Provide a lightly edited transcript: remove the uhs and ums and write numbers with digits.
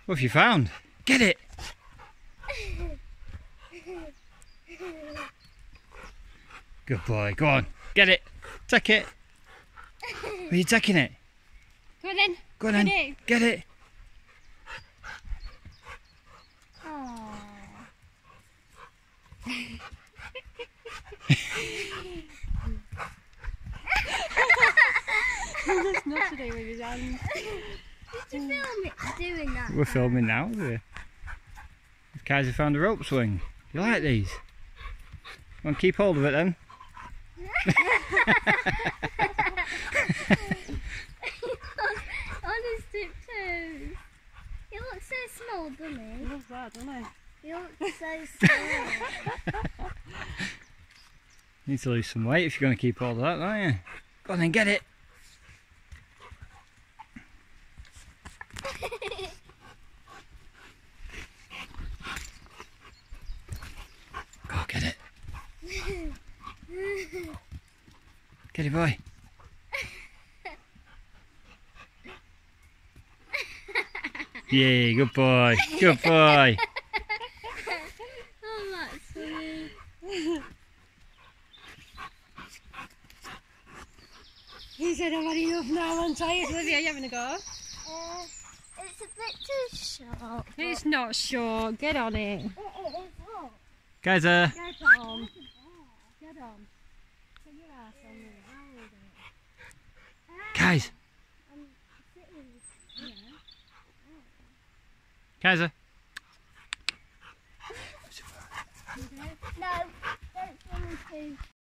What have you found? Get it! Good boy. Go on. Get it. Take it. Are you taking it? Go on then. Go on then. Get it. That's not today with his hands. Did you film it doing that? We're filming now. Kaiser found a rope swing. You like these? Go on, keep hold of it then. On his tiptoes. He looks so small, doesn't he? He loves that, doesn't he? He looks so small. You need to lose some weight if you're going to keep hold of that, don't you? Go on then, get it. Go, get it. Get it, boy. Yeah, good boy. Good boy. Oh, that's funny. He said, I've had enough now, I'm tired. Olivia, are you having a go? It's a bit too short. It's not short. Get on it. It is hot. Kaiser. Get on. Get on. Put your ass on me. I'll hold it. Kaiser. I'm sitting. Kaiser. No, don't film me too.